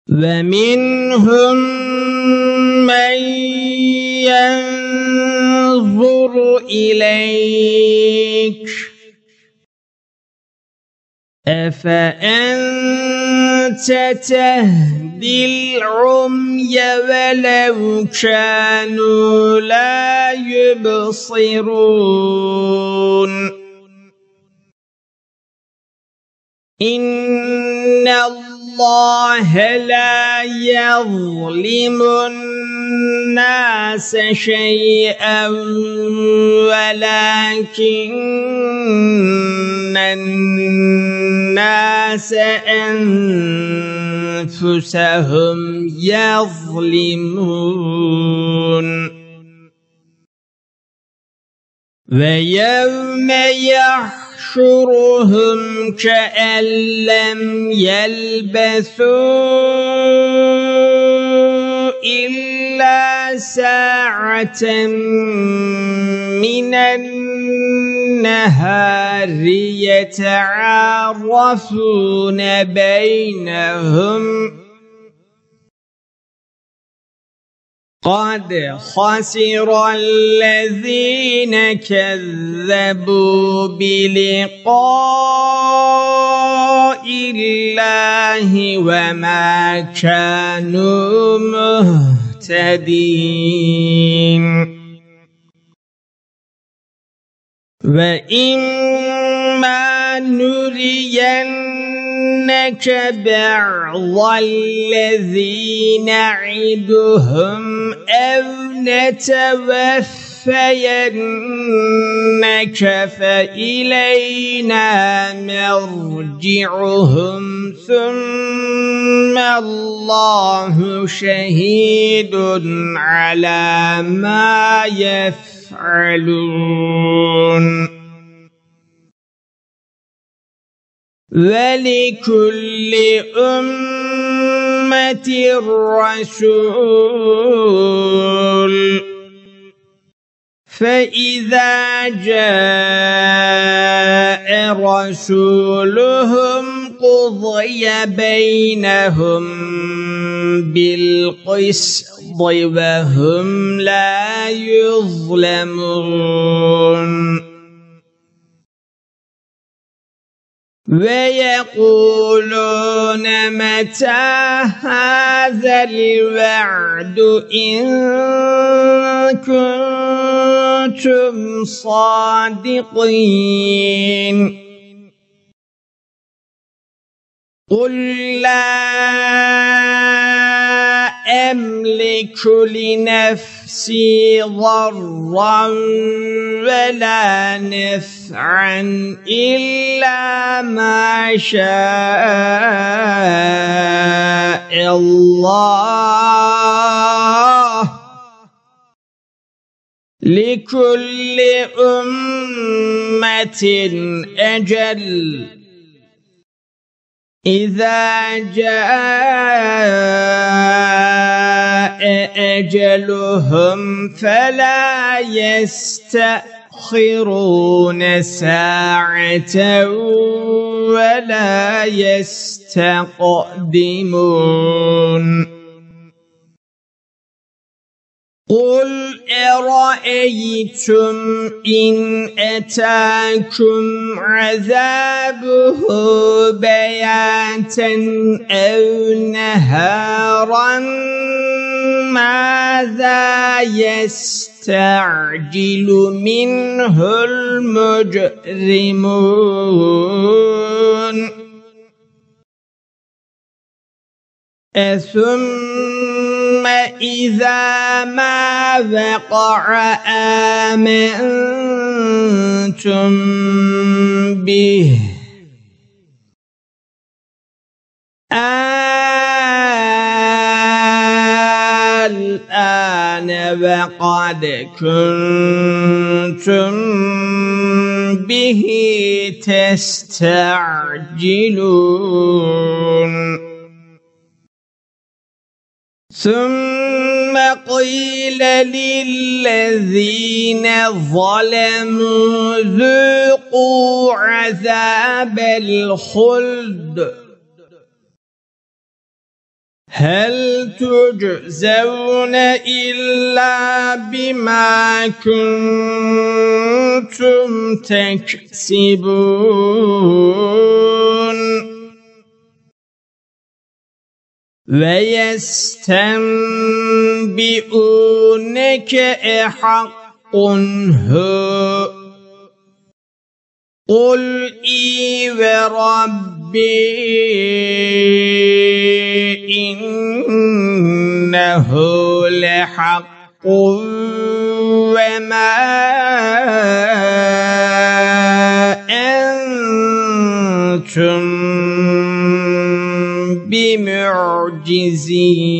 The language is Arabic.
ومنهم من ينظر إليك أفأنت تهدي العمي ولو كانوا لا يبصرون إن الله لا يظلم الناس شيئا ولكن الناس أنفسهم يظلمون ويوم يحشرهم كأن لم يلبثوا إلا ساعة من النهار يتعارفون بينهم قد خسر الذين كذبوا بلقاء الله وما كانوا مهتدين وإما نرينك بعض الذي نعدهم أو نتوفينك فإلينا مرجعهم ثم الله شهيد على ما يفعلون ولكل أمة رسول فإذا جاء رسولهم قضي بينهم بالقسط وهم لا يظلمون ويقولون متى هذا الوعد إن كنتم صادقين قل لا أملك لنفسي ضرا ولا نفعا إلا ما شاء الله لكل أمة أجل إذا جاء أجلهم فلا يستأخرون ساعة ولا يستقدمون قل أرأيتم إن أتاكم عذابه بياتا أو نهارا ماذا يستعجل منه المجرمون ثم إذا ما وقع آمنتم به الآن وقد كنتم به تستعجلون ثم قيل للذين ظلموا ذوقوا عذاب الخلد هل تجزون إلا بما كنتم تكسبون ويستنبئونك أحق هو قل إي وربي إنه لحق وما أنتم بمعجزين